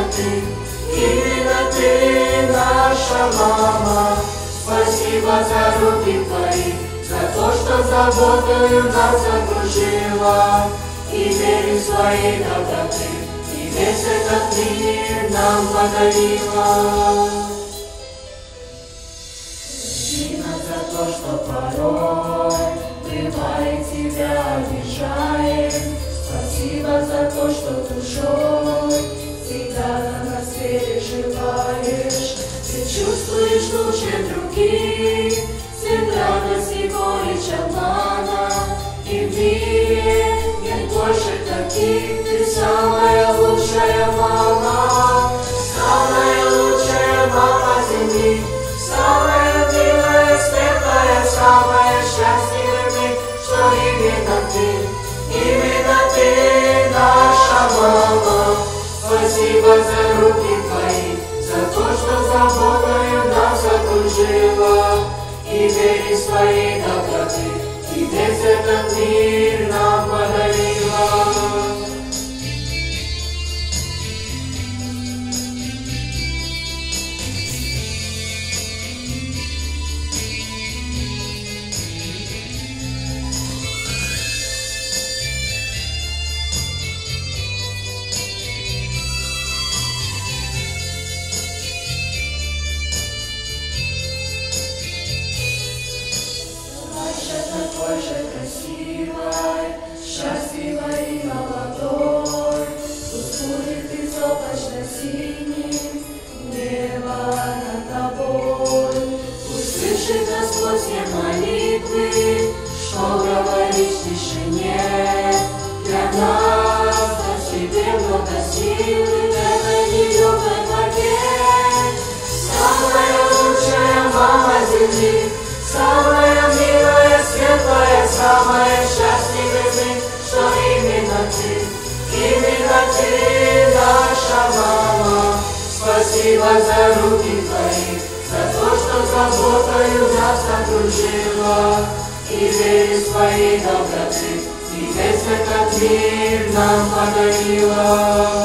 именно ты наша мама. Спасибо за руки твои, за то, что заботою нас окружила, и верю в своей доброты, и весь этот мир нам подарила. Прости нас за то, что порой бывает тебя обижаем. Спасибо за то, что душой всегда за нас переживаешь. Ты чувствуешь лучше других свет радости, горечь обмана. И в мире нет больше таких. Ты самая лучшая мама, самая лучшая мама земли, самая милая, светлая, самая счастливая, что именно ты наша мама. Спасибо за руки твои, за то, что заботою нас окружила, и верю в своей доброты, и весь этот мир нам подарила. Такой же красивой, счастливой и молодой, пусть будет безоблачно-синим небо над тобой. Пусть слышит Господь все молитвы, что говоришь в тишине. Для нас на тебе много силы, это не легкой борьбе. Самая лучшая мама земли, самая милая, светлая, самая счастливая, что именно ты наша мама. Спасибо за руки твои, за то, что заботою нас окружила, и верю в своей доброты, и весь этот мир нам подарила.